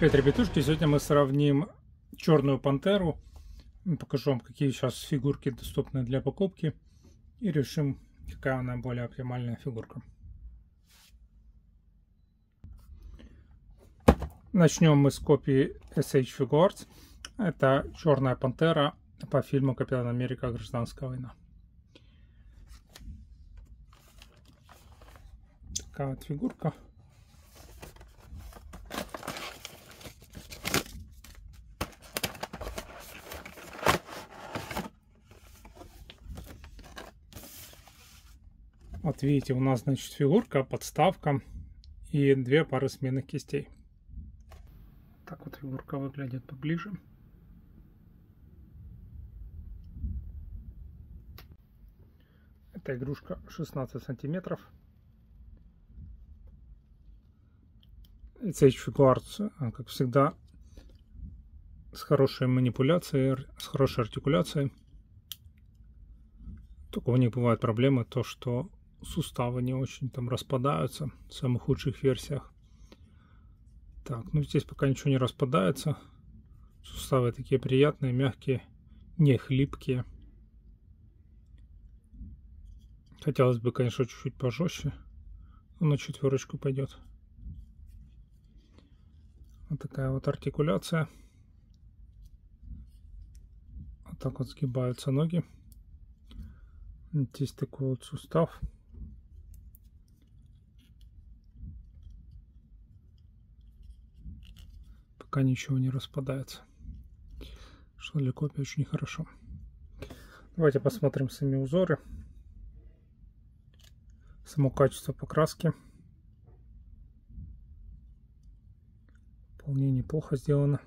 Привет, ребятушки! Сегодня мы сравним черную пантеру. Покажу вам, какие сейчас фигурки доступны для покупки. И решим, какая она более оптимальная фигурка. Начнем мы с копии SH Figuarts. Это черная пантера по фильму «Капитан Америка. Гражданская война». Такая вот фигурка. Вот видите, у нас, значит, фигурка, подставка и две пары сменных кистей. Так вот фигурка выглядит поближе. Это игрушка 16 сантиметров. SH Figuarts, как всегда, с хорошей манипуляцией, с хорошей артикуляцией. Только у них бывают проблемы, то что суставы не очень там распадаются в самых худших версиях. Так, ну здесь пока ничего не распадается. Суставы такие приятные, мягкие, не хлипкие. Хотелось бы, конечно, чуть-чуть пожестче. Но на четверочку пойдет. Вот такая вот артикуляция. Вот так вот сгибаются ноги. Здесь такой вот сустав. Пока ничего не распадается, что для копии очень хорошо. Давайте посмотрим сами узоры, само качество покраски. Вполне неплохо сделано.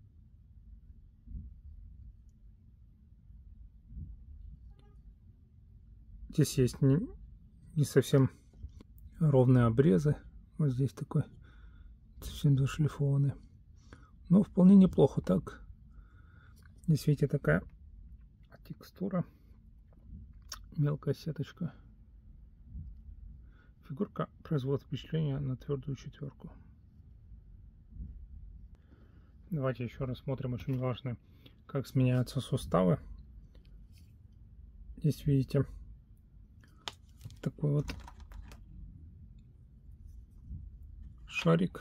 Здесь есть не совсем ровные обрезы. Вот здесь такой совсем зашлифованный. Но вполне неплохо так. Здесь, видите, такая текстура. Мелкая сеточка. Фигурка производит впечатление на твердую четверку. Давайте еще рассмотрим, очень важно, как сменяются суставы. Здесь видите такой вот шарик.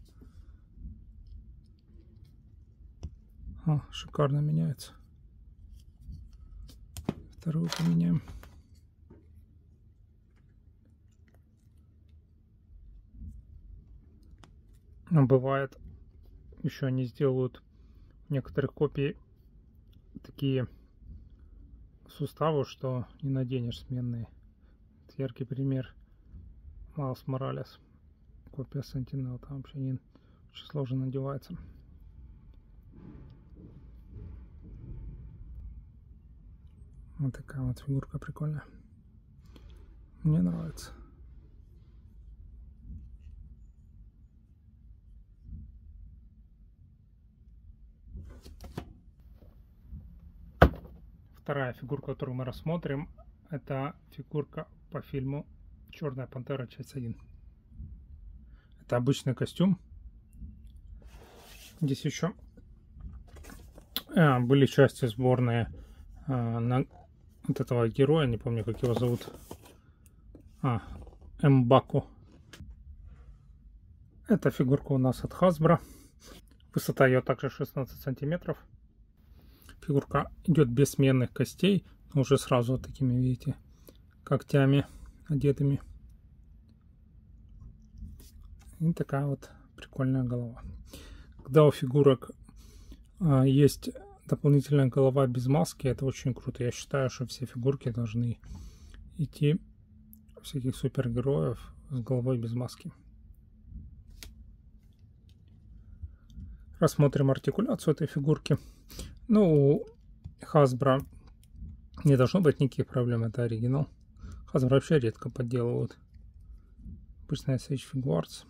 Шикарно меняется. Вторую поменяем. Но бывает, еще они сделают в некоторых копий такие суставы, что не наденешь сменные. Это яркий пример Майлз Моралес. Копия Sentinel. Там вообще не очень сложно надевается. Вот такая вот фигурка прикольная. Мне нравится. Вторая фигурка, которую мы рассмотрим, это фигурка по фильму «Черная пантера. Часть 1». Это обычный костюм. Здесь еще были части сборные на вот этого героя, не помню, как его зовут. M'Baku. Эта фигурка у нас от Hasbro. Высота ее также 16 сантиметров. Фигурка идет без сменных костей, но уже сразу вот такими, видите, когтями одетыми. И такая вот прикольная голова. Когда у фигурок есть дополнительная голова без маски, это очень круто. Я считаю, что все фигурки должны идти, всяких супергероев, с головой без маски. Рассмотрим артикуляцию этой фигурки. Ну, у Hasbro не должно быть никаких проблем, это оригинал. Hasbro вообще редко подделывают. Обычно SH Figuarts,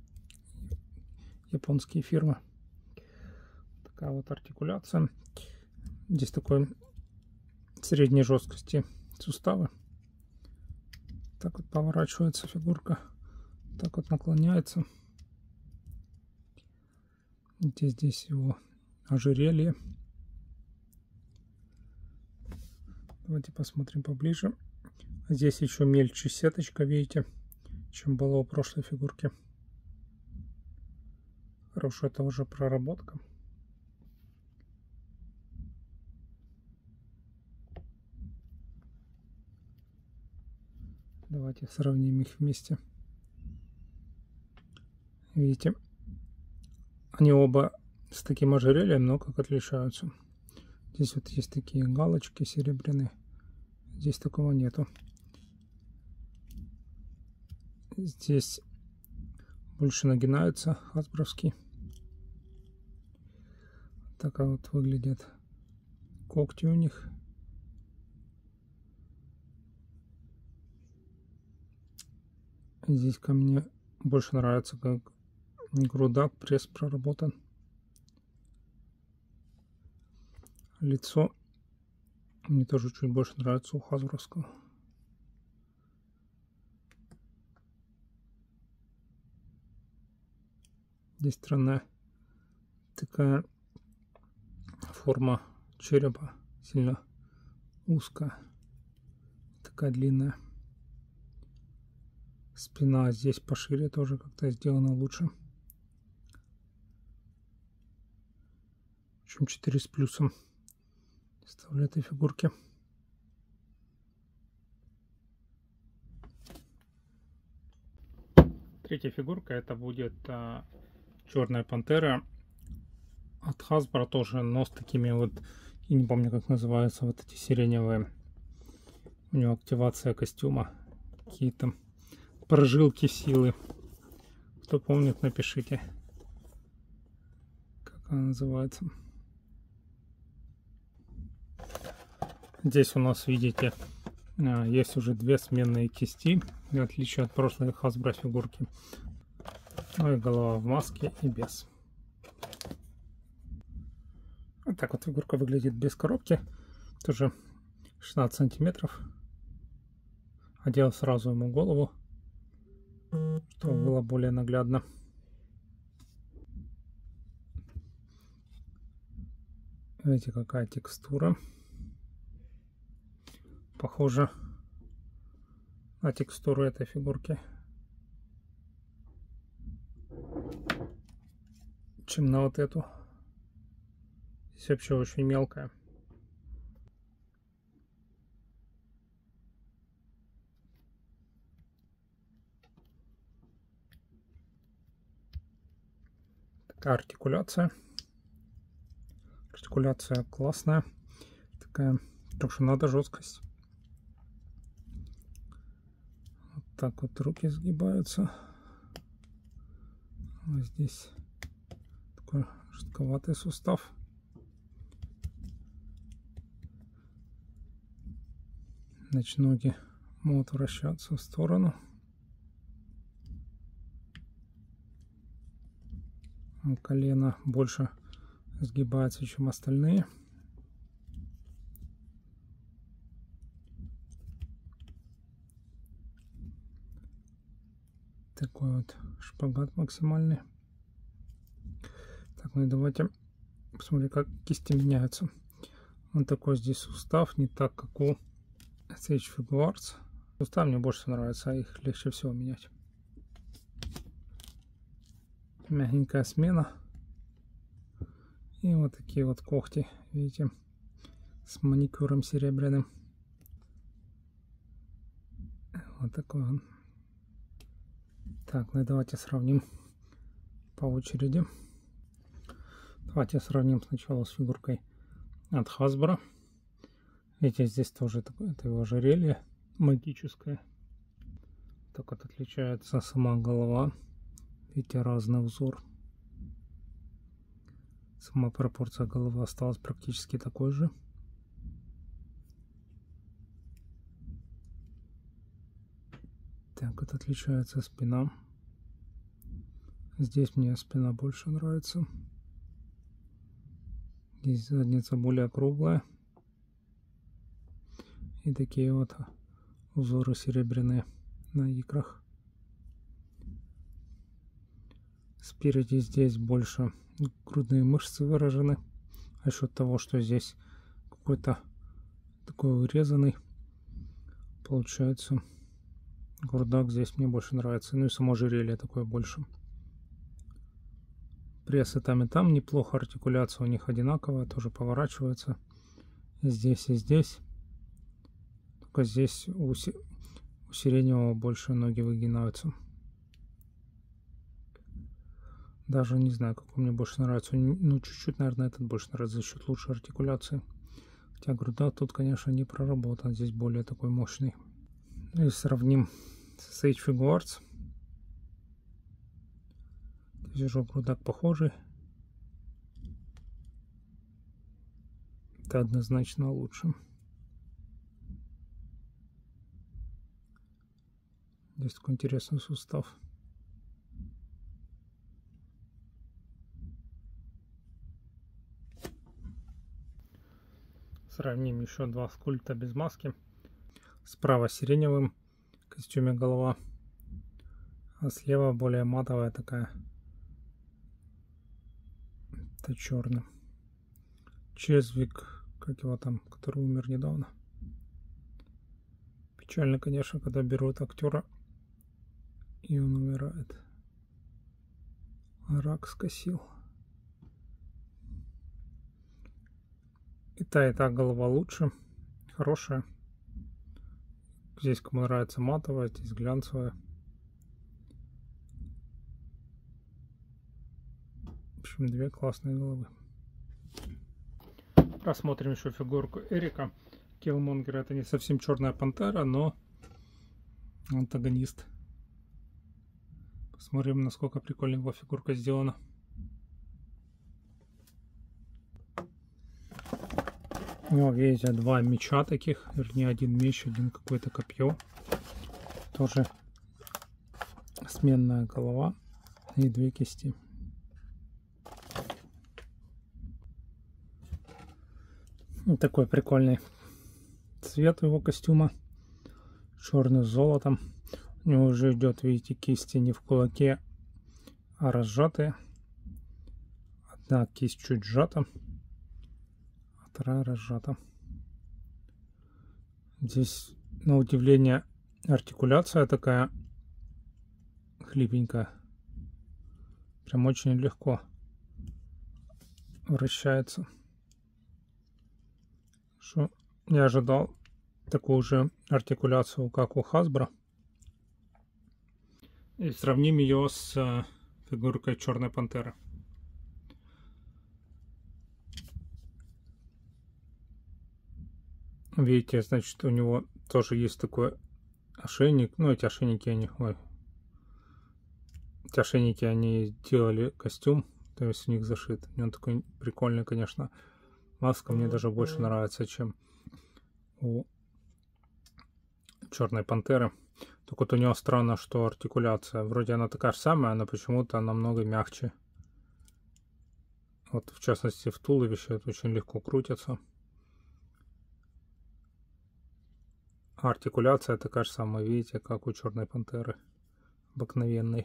японские фирмы. Такая вот артикуляция. Здесь такой средней жесткости суставы. Так вот поворачивается фигурка. Так вот наклоняется. Видите, здесь его ожерелье. Давайте посмотрим поближе. Здесь еще мельче сеточка, видите, чем было у прошлой фигурки. Хорошая тоже проработка. Давайте сравним их вместе. Видите, они оба с таким ожерельем, но как отличаются. Здесь вот есть такие галочки серебряные. Здесь такого нету. Здесь больше нагинаются хасбровские. Так вот выглядят когти у них. Здесь ко мне больше нравится, как грудак, пресс проработан. Лицо мне тоже чуть больше нравится у хасбровского. Здесь странная такая форма черепа, сильно узкая, такая длинная. Спина здесь пошире, тоже как-то сделана лучше. В общем, 4 с плюсом ставлю этой фигурке. Третья фигурка это будет Черная пантера от Hasbro, тоже, но с такими вот, я не помню как называются, вот эти сиреневые. У него активация костюма, какие-то прожилки силы. Кто помнит, напишите, как она называется. Здесь у нас, видите, есть уже две сменные кисти, в отличие от прошлой Hasbro фигурки. Ну и голова в маске и без. Вот так вот фигурка выглядит без коробки. Тоже 16 сантиметров. Одел сразу ему голову, чтобы было более наглядно. Видите, какая текстура. Похоже на текстуру этой фигурки, чем на вот эту. Здесь вообще очень мелкая. Такая артикуляция. Артикуляция классная. Такая, то, что надо, жесткость. Вот так вот руки сгибаются. Вот здесь такой жестковатый сустав. Значит, ноги могут вращаться в сторону. Колено больше сгибается, чем остальные. Такой вот шпагат максимальный. Так, ну и давайте посмотрим, как кисти меняются. Вот такой здесь сустав, не так, как у Sage Figuarts. Сустав мне больше нравится, а их легче всего менять. Мягенькая смена. И вот такие вот когти, видите, с маникюром серебряным. Вот такой он. Так, ну и давайте сравним по очереди. Давайте сравним сначала с фигуркой от Hasbro. Видите, здесь тоже такое, это его ожерелье магическое. Так вот отличается сама голова. Видите, разный узор. Сама пропорция головы осталась практически такой же. Так вот отличается спина. Здесь мне спина больше нравится. Здесь задница более круглая. И такие вот узоры серебряные на икрах. Спереди здесь больше грудные мышцы выражены. За счет того, что здесь какой-то такой урезанный, получается, грудак здесь мне больше нравится. Ну и само ожерелье такое больше. Пресс и там неплохо, артикуляция у них одинаковая, тоже поворачивается. И здесь, и здесь. Только здесь у сиреневого больше ноги выгинаются. Даже не знаю, какой мне больше нравится. Ну, чуть-чуть, наверное, этот больше нравится за счет лучшей артикуляции. Хотя грудак тут, конечно, не проработан. Здесь более такой мощный. И сравним с Sage Figuarts. Здесь же грудак похожий. Это однозначно лучше. Здесь такой интересный сустав. Сравним еще два скульпта без маски. Справа сиреневым в костюме голова, а слева более матовая такая. Это черный. Чезвик, как его там, который умер недавно. Печально, конечно, когда берут актера и он умирает. Рак скосил. И та голова лучше, хорошая. Здесь кому нравится матовая, здесь глянцевая. В общем, две классные головы. Рассмотрим еще фигурку Эрика. Killmonger — это не совсем черная пантера, но антагонист. Посмотрим, насколько прикольно его фигурка сделана. Вот видите, два меча таких, вернее, один меч, один какое-то копье. Тоже сменная голова и две кисти. Вот такой прикольный цвет его костюма. Черный с золотом. У него уже идет, видите, кисти не в кулаке, а разжатые. Одна кисть чуть сжата, а вторая разжата. Здесь, на удивление, артикуляция такая хлипенькая. Прям очень легко вращается. Что я ожидал такую же артикуляцию, как у Hasbro. И сравним ее с фигуркой Черной Пантеры. Видите, значит, у него тоже есть такой ошейник. Ну, эти ошейники, эти ошейники, они делали костюм, то есть у них зашит. Он такой прикольный, конечно. Маска мне даже больше нравится, чем у Черной Пантеры. Только вот у него странно, что артикуляция. Вроде она такая же самая, но почему-то намного мягче. Вот, в частности, в туловище это очень легко крутится. А артикуляция такая же самая, видите, как у Черной Пантеры. Обыкновенной.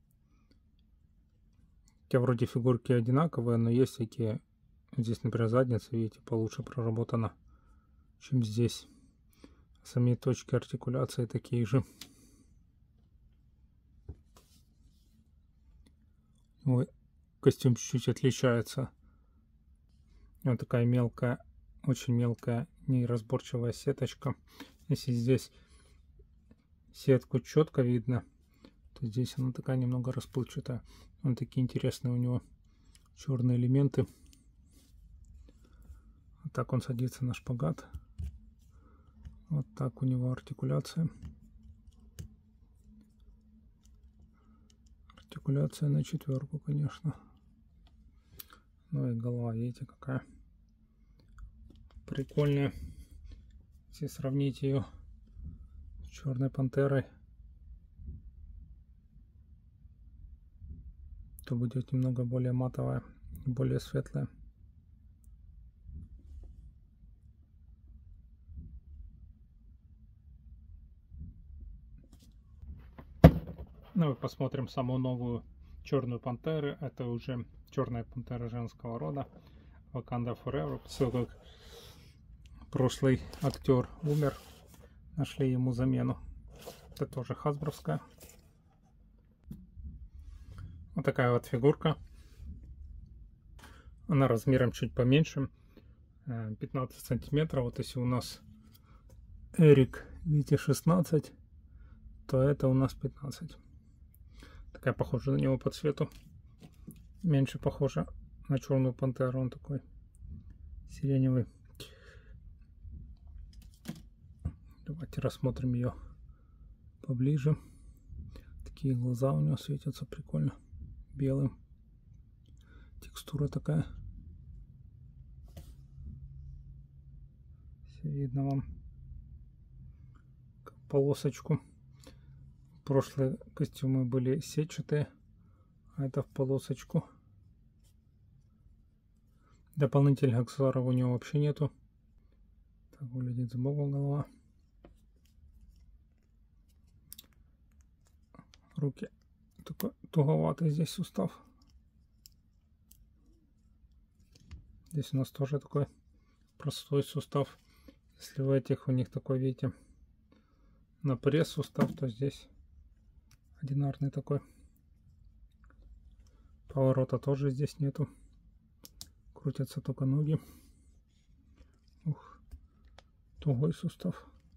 Хотя вроде фигурки одинаковые, но есть такие... Здесь, например, задница, видите, получше проработана, чем здесь. Сами точки артикуляции такие же. Ой, костюм чуть-чуть отличается. Вот такая мелкая, очень мелкая, неразборчивая сеточка. Если здесь сетку четко видно, то здесь она такая немного расплывчатая. Вот такие интересные у него черные элементы. Вот так он садится на шпагат. Вот так у него артикуляция. Артикуляция на 4, конечно. Ну и голова, видите, какая прикольная. Если сравнить ее с Черной Пантерой, то будет немного более матовая, более светлая. Ну и посмотрим самую новую Черную пантеру. Это уже черная пантера женского рода. Wakanda Forever. Все как прошлый актер умер. Нашли ему замену. Это тоже хасбровская. Вот такая вот фигурка. Она размером чуть поменьше. 15 сантиметров. Вот если у нас Эрик, видите, 16, то это у нас 15. Такая похожа на него по цвету. Меньше похожа на черную пантеру. Он такой сиреневый. Давайте рассмотрим ее поближе. Такие глаза у него светятся прикольно белым. Текстура такая. Все видно вам. Полосочку. Прошлые костюмы были сетчатые, а это в полосочку. Дополнительных аксессуаров у него вообще нету. Так выглядит сбоку голова. Руки такой туговатый здесь сустав. Здесь у нас тоже такой простой сустав. Если в этих у них такой, видите, на пресс сустав, то здесь одинарный такой. Поворота тоже здесь нету. Крутятся только ноги. Ух, тугой сустав.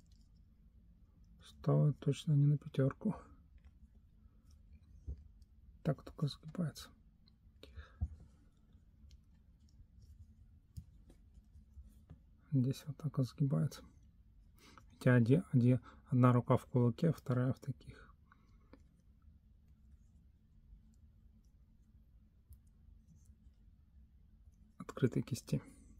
Ставят точно не на пятерку. Так только сгибается. Здесь вот так вот сгибается. Хотя одна рука в кулаке, вторая в таких. Открытой кисти.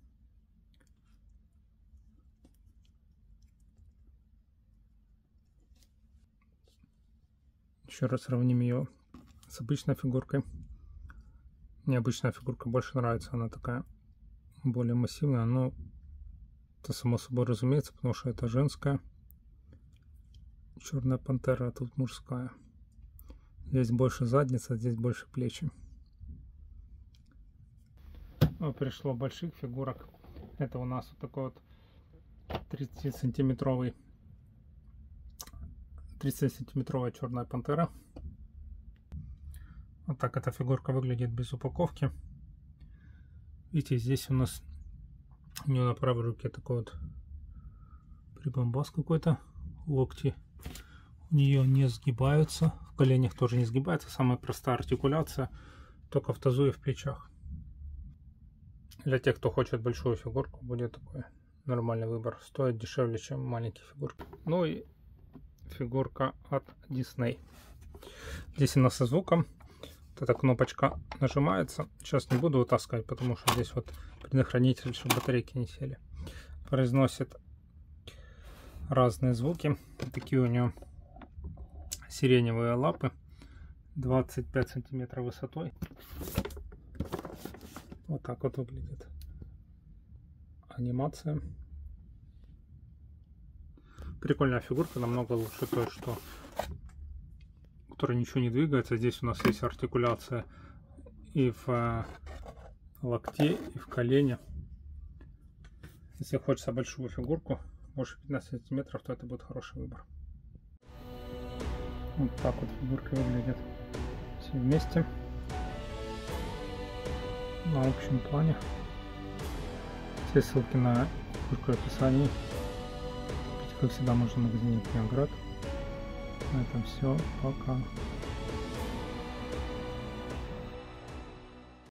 Еще раз сравним ее с обычной фигуркой. Мне обычная фигурка больше нравится. Она такая более массивная, но это само собой разумеется, потому что это женская. Черная пантера, а тут мужская. Здесь больше задница, здесь больше плечи. Пришло больших фигурок. Это у нас вот такой вот 30-сантиметровая черная пантера. Вот так эта фигурка выглядит без упаковки. Видите, здесь у нас у нее на правой руке такой вот прибамбас какой-то. Локти у нее не сгибаются. В коленях тоже не сгибается. Самая простая артикуляция только в тазу и в плечах. Для тех, кто хочет большую фигурку, будет такой нормальный выбор. Стоит дешевле, чем маленькие фигурки. Ну и фигурка от Disney. Здесь она со звуком. Вот эта кнопочка нажимается. Сейчас не буду вытаскивать, потому что здесь вот предохранитель, чтобы батарейки не сели. Произносит разные звуки. Такие у нее сиреневые лапы. 25 сантиметров высотой. Вот так вот выглядит анимация. Прикольная фигурка, намного лучше той, что которая ничего не двигается. Здесь у нас есть артикуляция и в локте, и в колене. Если хочется большую фигурку, больше 15 сантиметров, то это будет хороший выбор. Вот так вот фигурка выглядит все вместе. На общем плане. Все ссылки на фигурку в описании. Как всегда, можно в магазине Книоград. На этом все. Пока.